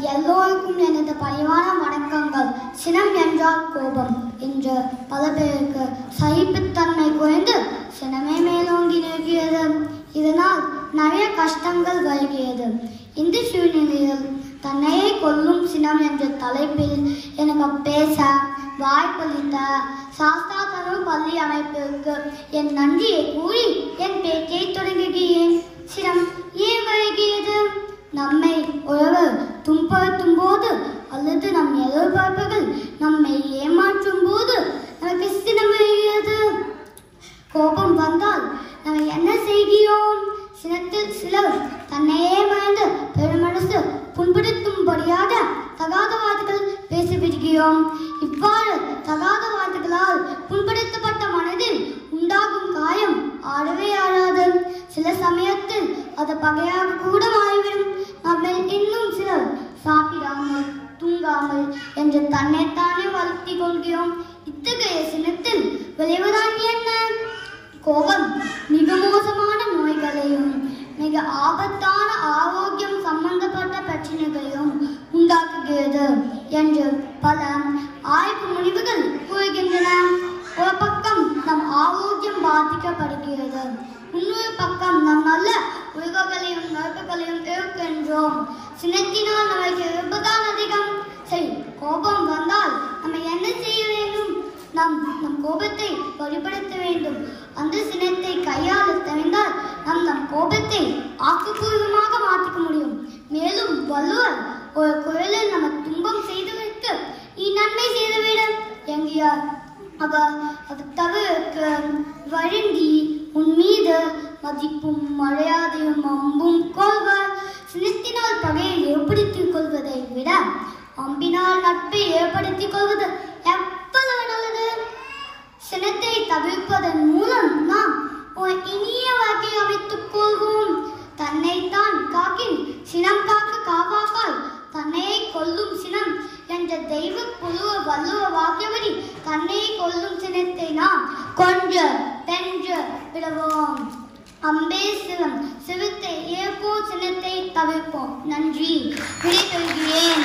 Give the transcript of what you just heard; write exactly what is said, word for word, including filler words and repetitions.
எல்லோருக்கும் எனது பணிவான வணக்கங்கள். சினம் என்றால் கோபம் என்று பல பேருக்கு சகிப்புத்தன்மை குறைந்து சினமே மேலோங்கி நிற்கிறது. இதனால் நிறைய கஷ்டங்கள் வருகிறது. இந்த சூழ்நிலையில் தன்னையே கொல்லும் சினம் என்ற தலைப்பில் எனக்கு பேச வாய்ப்பளித்த சாஸ்தா தமிழ் பள்ளி அமைப்பிற்கு என் நன்றியை கூறி என் பேச்சை தொடங்குகிறேன். சினம் ஏன் வருகிறது? நம்மை ஒருவர் துன்புறுத்தும் போது அல்லது நம் எதிர்பார்ப்புகள் நம்மை ஏமாற்றும் போது நமக்கு சினம் வருகிறது. கோபம் வந்தால் நம்ம என்ன செய்கிறோம்? சினத்தில் சிலர் தன்னையே மறந்து பெருமனசு புண்படுத்தும்படியாக தகாத வார்த்தைகள் பேசிவிடுகிறோம். இவ்வாறு தகாத வார்த்தைகளால் புண்படுத்தப்பட்ட மனதில் உண்டாகும் காயம் ஆடவே ஆடாது. சில சமயத்தில் அது பகையாக கூட மாறிவிடும். நம்மை இன்னும் சிலர் சாப்பிடாமல் தூங்காமல் என்று தன்னைத்தானே வளர்த்தி கொள்கிறோம். இத்தகைய சினத்தில் விளைவுதான் என்ன? கோபம் மிக மோசமான நோய்களையும் மிக ஆபத்தான ஆரோக்கியம் சம்பந்தப்பட்ட பிரச்சனைகளையும் உண்டாக்குகிறது என்று பல ஆய்வு முடிவுகள் கூறுகின்றன. ஒரு பக்கம் நம் ஆரோக்கியம் பாதிக்கப்படுகிறது, இன்னொரு பக்கம் நம் நல்ல உறவுகளையும் நட்புகளையும் இருக்கின்றோம். சினத்தினால் நமக்கு இருப்பதான் அதிகம். சரி, கோபம் வந்தால் நம்ம என்ன செய்ய வேண்டும்? நாம் நம் கோபத்தை வெளிப்படுத்த வேண்டும். அந்த சினத்தை கையாள தெரிந்தால் நாம் நம் கோபத்தை ஆக்கப்பூர்வமாக மாற்றிக்க முடியும். மேலும் வள்ளுவர் ஒரு குரலில் நம்ம துன்பம் செய்தவருக்கு நீ நன்மை செய்துவிட என்கிறார். அவர் அது தவிர வருந்தி உன் மீது மதிப்பும் மரியாதையும் அம்பும் கொள்வார். சினத்தினால் பகையை ஏற்படுத்திக் கொள்வதை விட அம்பினால் நட்பை ஏற்படுத்திக் கொள்வது எவ்வளவு நல்லது. சினத்தை தவிர்ப்பதன் மூலம் நாம் ஒரு இனிய வாழ்க்கை அமைத்துக் கொள்வோம். தன்னைத்தான் காக்கின் சினம் காக்க காவாக்கால் தன்னையை கொல்லும் சினம் என்ற தெய்வ புழுவ வள்ளுவ வாக்கியபடி தன்னையை கொல்லும் சினத்தை நாம் கொன்று வென்று விடுவோம். அம்பே சிவம் சிவத்தை ஏற்போம், சினத்தை தவிர்ப்போம். நன்றி. விடை பெறுகிறேன்.